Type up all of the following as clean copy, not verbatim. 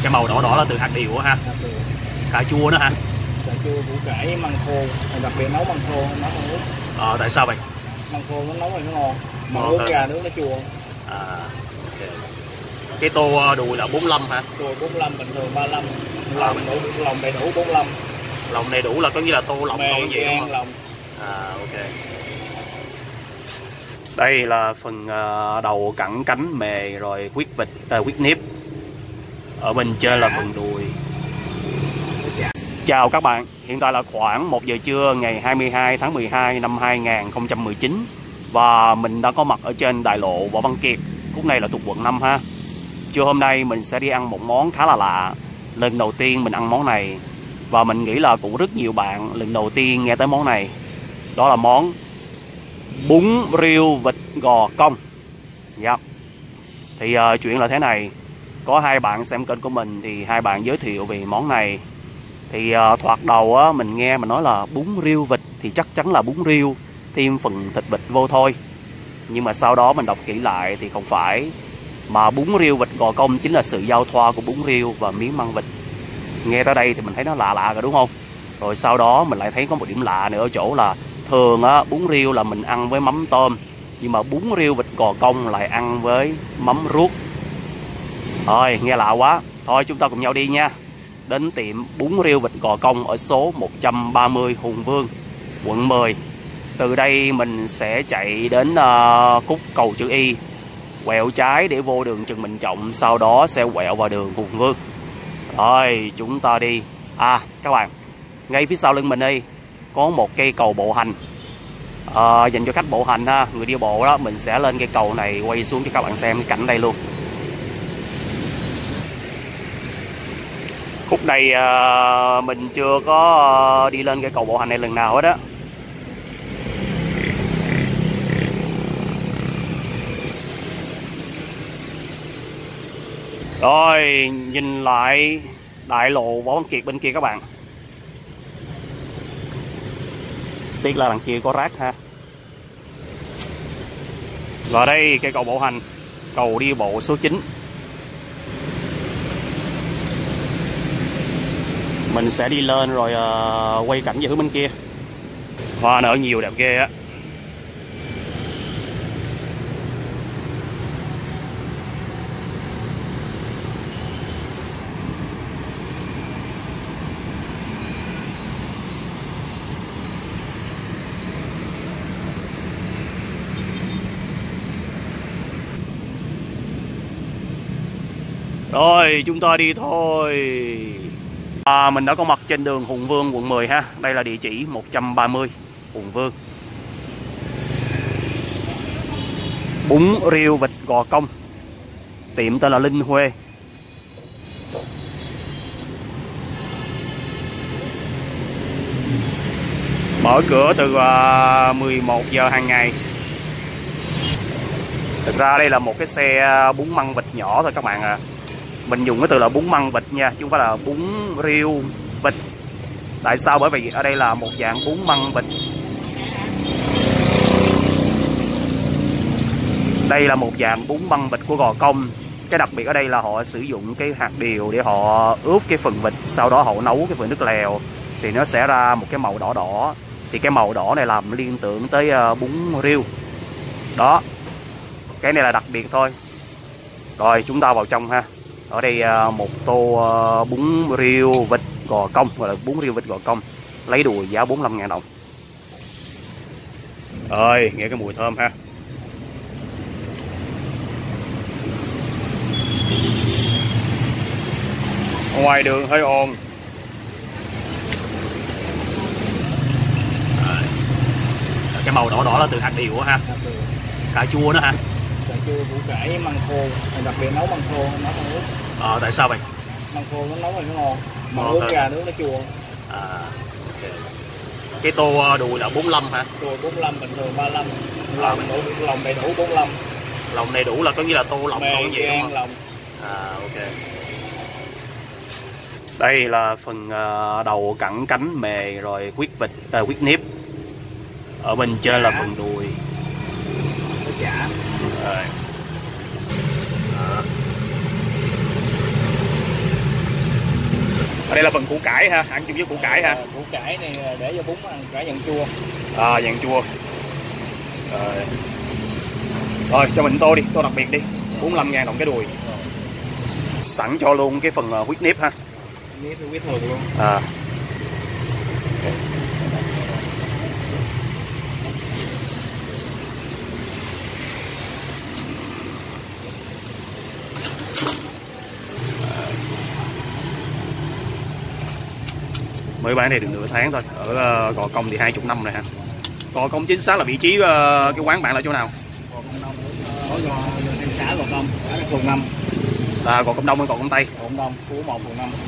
Cái màu đỏ đỏ là từ hạt điều ha. Cà chua nữa hả? Cà chua, củ cải, măng khô, đặc biệt nấu măng khô, nấu măng ướt. Tại sao vậy? Măng khô nó nấu rồi nó ngon, măng Ngon ướt hơn. ra nước nó chua. Okay. Cái tô đùi là 45 hả? Đùi 45, bình thường 35. Lòng đầy đủ 45. Lòng đầy đủ là có nghĩa là tô lòng không gì đúng không? Lòng. Ok. Đây là phần đầu, cẳng, cánh, mề, rồi huyết vịt, huyết nếp. Ở bên trên là phần đùi. Chào các bạn, hiện tại là khoảng 1 giờ trưa ngày 22 tháng 12 năm 2019 và mình đã có mặt ở trên đại lộ Võ Văn Kiệt, khúc này là thuộc quận 5 ha. Trưa hôm nay mình sẽ đi ăn một món khá là lạ. Lần đầu tiên mình ăn món này và mình nghĩ là cũng rất nhiều bạn lần đầu tiên nghe tới món này. Đó là món bún riêu vịt gò công. Thì chuyện là thế này, có hai bạn xem kênh của mình thì hai bạn giới thiệu về món này. Thì thoạt đầu mình nghe mình nói là bún riêu vịt thì chắc chắn là bún riêu thêm phần thịt vịt vô thôi. Nhưng mà sau đó mình đọc kỹ lại thì không phải, mà bún riêu vịt gò công chính là sự giao thoa của bún riêu và miếng măng vịt. Nghe tới đây thì mình thấy nó lạ lạ rồi đúng không? Rồi sau đó mình lại thấy có một điểm lạ nữa ở chỗ là thường bún riêu là mình ăn với mắm tôm, nhưng mà bún riêu vịt gò công lại ăn với mắm ruốc. Rồi nghe lạ quá. Thôi chúng ta cùng nhau đi nha. Đến tiệm bún riêu vịt gò công ở số 130 Hùng Vương, quận 10. Từ đây mình sẽ chạy đến khúc cầu chữ Y, quẹo trái để vô đường Trần Bình Trọng, sau đó sẽ quẹo vào đường Hùng Vương. Rồi chúng ta đi. Các bạn, ngay phía sau lưng mình đây có một cây cầu bộ hành dành cho khách bộ hành ha, người đi bộ đó. Mình sẽ lên cây cầu này quay xuống cho các bạn xem cái cảnh đây luôn. Khúc này mình chưa có đi lên cái cầu bộ hành này lần nào hết á. Rồi nhìn lại đại lộ Võ Văn Kiệt bên kia các bạn. Tiếc là đằng kia có rác ha. Và đây cây cầu bộ hành, cầu đi bộ số 9. Mình sẽ đi lên rồi quay cảnh về hướng bên kia. Hoa nở nhiều đẹp ghê á. Rồi chúng ta đi thôi. Mình đã có mặt trên đường Hùng Vương quận 10 ha. Đây là địa chỉ 130 Hùng Vương. Bún riêu vịt gò công, tiệm tên là Linh Huê. Mở cửa từ 11 giờ hàng ngày. Thực ra đây là một cái xe bún măng vịt nhỏ thôi các bạn à. Mình dùng cái từ là bún măng vịt nha, chứ không phải là bún riêu vịt. Tại sao? Bởi vì ở đây là một dạng bún măng vịt. Đây là một dạng bún măng vịt của gò công. Cái đặc biệt ở đây là họ sử dụng cái hạt điều để họ ướp cái phần vịt, sau đó họ nấu cái phần nước lèo thì nó sẽ ra một cái màu đỏ đỏ. Thì cái màu đỏ này làm liên tưởng tới bún riêu. Đó. Cái này là đặc biệt thôi. Rồi chúng ta vào trong ha. Ở đây một tô bún riêu vịt gò công, gọi là bún riêu vịt gò công, lấy đùi giá 45.000 đồng. Ơi, nghe cái mùi thơm ha. Ngoài đường hơi ồn. Cái màu đỏ đỏ là từ hạt điều ha. Cà chua nữa hả? Cà chua, củ cải, măng khô, đặc biệt nấu măng khô, nấu măng ướt. Tại sao vậy? Măng khô nó nấu rồi nó ngon, măng ướt ra nước nó chua. Okay. Cái tô đùi là 45 hả? Đùi 45, bình thường 35. Lòng đầy đủ 45. Lòng đầy đủ là có nghĩa là tô lòng không gì đúng không? Lòng. Ok. Đây là phần đầu, cẳng, cánh, mề, rồi huyết vịt, huyết nếp. Ở bên trên là phần đùi. Chả. Rồi. Ở đây là phần củ cải ha, ăn chung với củ cải ha. Củ cải này để vô bún ăn cải dạng chua. Dạng chua. Rồi cho mình tô đi, tô đặc biệt đi. 45.000 đồng cái đùi. Sẵn cho luôn cái phần huyết nếp ha. Nếp huyết thường luôn. Mới bán này được nửa tháng thôi. Ở Gò Công thì 20 năm rồi ha. Gò Công chính xác là vị trí cái quán bạn là chỗ nào? Gò Công Đông ở xã Gò Công, ở phường 5. Gò Công Đông hay Gò Công Tây? Gò Công Đông, khu 1 phường 5.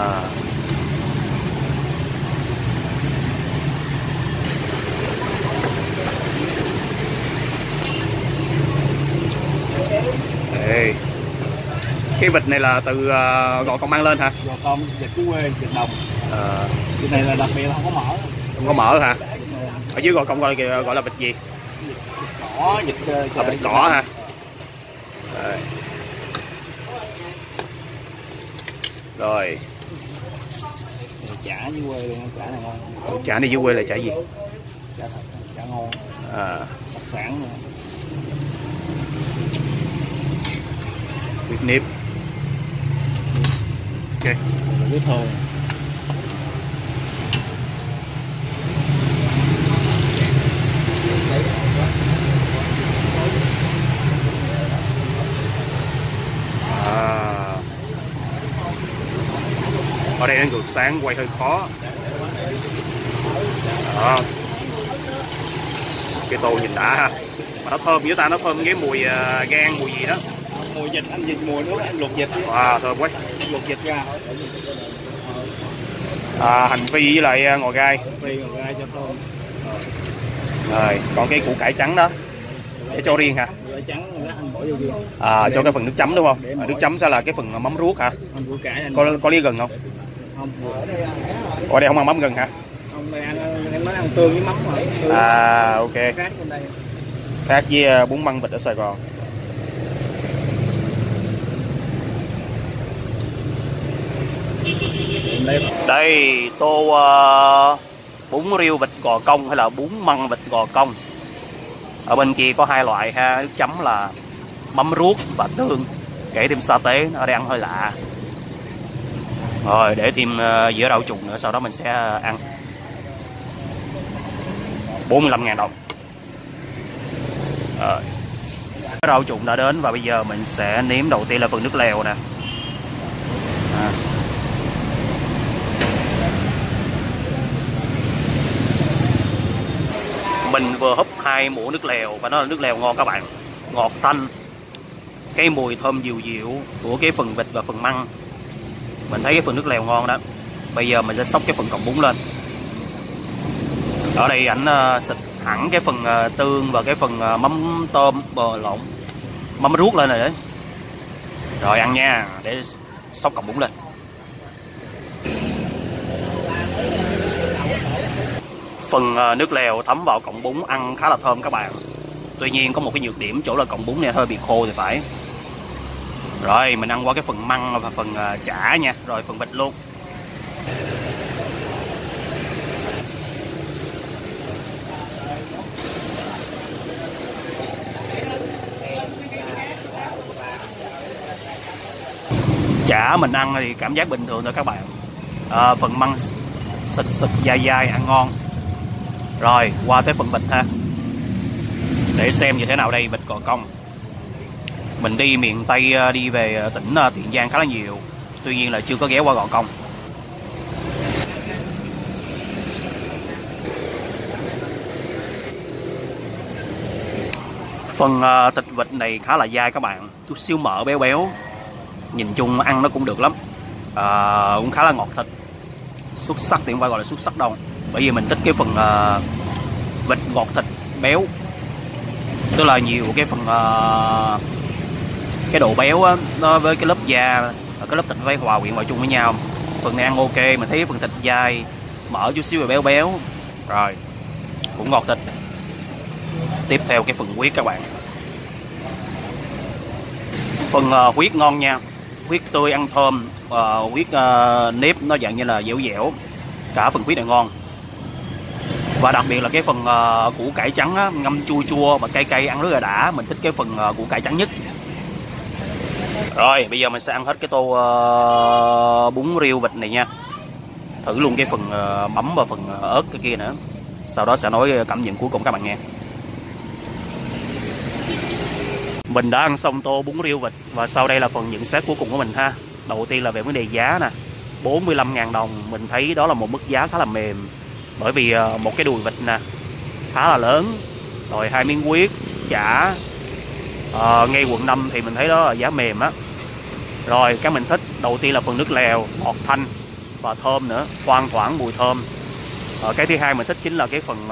Đây. Cái vịt này là từ Gò Công mang lên hả? Gò Công, vịt Phú Quê, vịt Đồng. Vịt này là đặc biệt là không có mỡ. Không có mỡ hả? Ở dưới Gò Công gọi là vịt gì? Vịt cỏ, vịt cỏ hả? Rồi. Chả dưới quê luôn, chả này ngon. Chả này dưới quê là chả gì? Chả thật, chả ngon. Đặc sản nữa. Huyết nếp. Ok. Huyết thường. Ở đây nó ngược sáng quay hơi khó. Đó. Cái tô nhìn đã ha. Mà nó thơm với ta, nó thơm cái mùi gan, mùi gì đó. Mùi vịt, ăn vịt mùi nước, ăn luộc vịt. Thơm quá. Luộc vịt ra. Hành phi với lại ngò gai. Phi ngò gai cho thơm. Rồi, còn cái củ cải trắng đó sẽ cho riêng hả? Củ trắng anh bỏ vô riêng. Cho cái phần nước chấm đúng không? Nước chấm sẽ là cái phần mắm ruốc hả? Củ cải Có lý gừng không? Không. Ở đây không ăn mắm gừng hả? Không, đây em nói ăn tương với mắm mà. Ok. Khác bên đây. Khác với bún măng vịt ở Sài Gòn. Đây tô bún riêu vịt Gò Công hay là bún măng vịt Gò Công. Ở bên kia có hai loại ha, nước chấm là mắm ruốc và tương, kể thêm sa tế, ở đây ăn hơi lạ. Rồi để thêm dĩa rau trùng nữa, sau đó mình sẽ ăn. 45.000 đồng. Rau trùng đã đến và bây giờ mình sẽ nếm đầu tiên là phần nước lèo nè. Mình vừa húp 2 muỗng nước lèo và nó là nước lèo ngon các bạn, ngọt thanh, cái mùi thơm dịu dịu của cái phần vịt và phần măng. Mình thấy cái phần nước lèo ngon đó. Bây giờ mình sẽ xóc cái phần cọng bún lên. Ở đây ảnh xịt hẳn cái phần tương và cái phần mắm tôm mắm ruốc lên rồi đấy. Rồi ăn nha, để xóc cọng bún lên. Phần nước lèo thấm vào cọng bún ăn khá là thơm các bạn. Tuy nhiên có một cái nhược điểm chỗ là cọng bún này hơi bị khô thì phải. Rồi mình ăn qua cái phần măng và phần chả nha, rồi phần vịt luôn. Chả mình ăn thì cảm giác bình thường thôi các bạn. Phần măng sực sực dai dai ăn ngon. Rồi qua tới phần vịt ha, để xem như thế nào đây. Vịt Gò Công, mình đi miền Tây, đi về tỉnh Tiền Giang khá là nhiều, tuy nhiên là chưa có ghé qua Gò Công. Phần thịt vịt này khá là dai các bạn, chút xíu mỡ béo béo, nhìn chung ăn nó cũng được lắm, cũng khá là ngọt thịt. Xuất sắc thì không phải gọi là xuất sắc đâu, bởi vì mình thích cái phần vịt ngọt thịt béo, tức là nhiều cái phần cái độ béo á, nó với cái lớp da và cái lớp thịt phải hòa quyện vào chung với nhau. Phần này ăn ok, mình thấy phần thịt dai, mỡ chút xíu và béo béo, rồi cũng ngọt thịt. Tiếp theo cái phần huyết các bạn. Phần huyết ngon nha, huyết tươi ăn thơm, huyết nếp nó dạng như là dẻo dẻo, cả phần huyết này ngon. Và đặc biệt là cái phần củ cải trắng á, ngâm chua chua và cay cay ăn rất là đã. Mình thích cái phần củ cải trắng nhất. Rồi bây giờ mình sẽ ăn hết cái tô bún riêu vịt này nha. Thử luôn cái phần mắm và phần ớt cái kia nữa. Sau đó sẽ nói cảm nhận cuối cùng các bạn nghe. Mình đã ăn xong tô bún riêu vịt và sau đây là phần nhận xét cuối cùng của mình ha. Đầu tiên là về vấn đề giá nè, 45.000 đồng. Mình thấy đó là một mức giá khá là mềm. Bởi vì một cái đùi vịt nè khá là lớn, rồi 2 miếng huyết, chả, ngay quận 5 thì mình thấy đó là giá mềm á. Rồi cái mình thích đầu tiên là phần nước lèo ngọt thanh và thơm nữa, thoang thoảng mùi thơm. Cái thứ hai mình thích chính là cái phần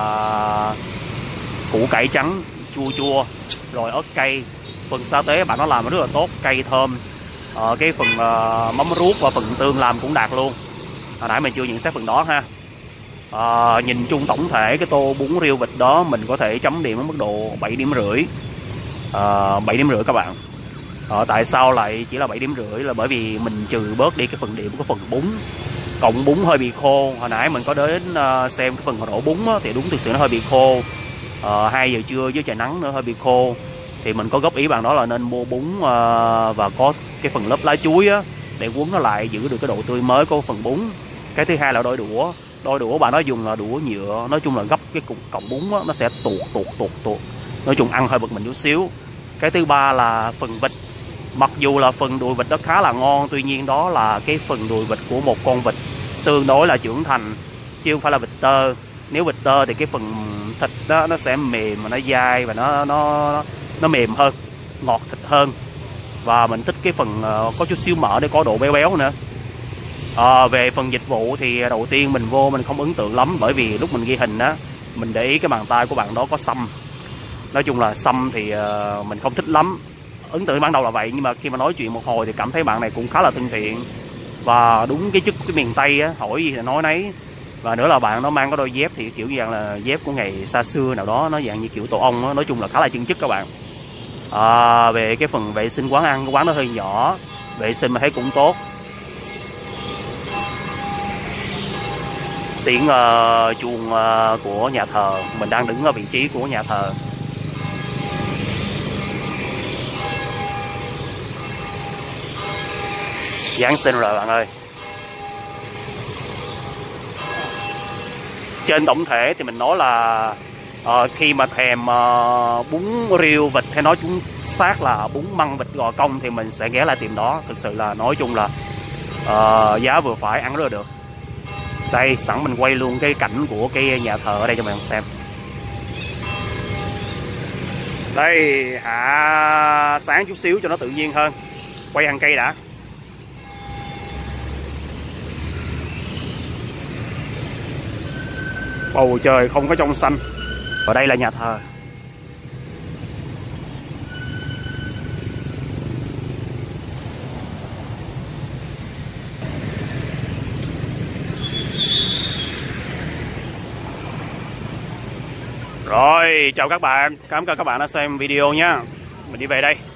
củ cải trắng chua chua, rồi ớt cay. Phần sa tế bạn nó làm rất là tốt, cay thơm. Cái phần mắm ruốc và phần tương làm cũng đạt luôn. Hồi nãy mình chưa nhận xét phần đó ha. Nhìn chung tổng thể cái tô bún riêu vịt đó mình có thể chấm điểm ở mức độ 7,5 điểm. 7,5 điểm các bạn. Tại sao lại chỉ là 7,5 điểm? Là bởi vì mình trừ bớt đi cái phần điểm của phần bún. Cộng bún hơi bị khô. Hồi nãy mình có đến xem cái phần rổ bún á, thì đúng thực sự nó hơi bị khô. 2 giờ trưa với trời nắng nữa hơi bị khô. Thì mình có góp ý bạn đó là nên mua bún và có cái phần lớp lá chuối á, để quấn nó lại giữ được cái độ tươi mới của phần bún. Cái thứ hai là đôi đũa. Đôi đũa bạn nó dùng là đũa nhựa. Nói chung là gấp cái cọng bún á, nó sẽ tuột. Nói chung ăn hơi bực mình chút xíu. Cái thứ ba là phần vịt. Mặc dù là phần đùi vịt đó khá là ngon, tuy nhiên đó là cái phần đùi vịt của một con vịt tương đối là trưởng thành, chứ không phải là vịt tơ. Nếu vịt tơ thì cái phần thịt đó nó sẽ mềm mà nó dai và nó mềm hơn, ngọt thịt hơn. Và mình thích cái phần có chút xíu mỡ để có độ béo béo nữa. Về phần dịch vụ thì đầu tiên mình vô mình không ấn tượng lắm, bởi vì lúc mình ghi hình á, mình để ý cái bàn tay của bạn đó có xăm. Nói chung là xăm thì mình không thích lắm. Ấn tượng ban đầu là vậy, nhưng mà khi mà nói chuyện một hồi thì cảm thấy bạn này cũng khá là thân thiện. Và đúng cái chất cái miền Tây á, hỏi gì thì nói nấy. Và nữa là bạn nó mang cái đôi dép thì kiểu dạng là dép của ngày xa xưa nào đó, nó dạng như kiểu tổ ong á. Nói chung là khá là chân chất các bạn. Về cái phần vệ sinh quán ăn, cái quán nó hơi nhỏ, vệ sinh mà thấy cũng tốt. Tiếng chuông của nhà thờ. Mình đang đứng ở vị trí của nhà thờ. Giáng sinh rồi bạn ơi. Trên tổng thể thì mình nói là khi mà thèm bún riêu vịt, hay nói chúng xác là bún măng vịt gò công, thì mình sẽ ghé lại tiệm đó. Thực sự là nói chung là giá vừa phải, ăn rất là được. Đây sẵn mình quay luôn cái cảnh của cái nhà thờ ở đây cho mọi người xem. Đây hạ sáng chút xíu cho nó tự nhiên hơn. Quay hàng cây đã. Bầu trời không có trong xanh. Ở đây là nhà thờ. Rồi, chào các bạn. Cảm ơn các bạn đã xem video nha. Mình đi về đây.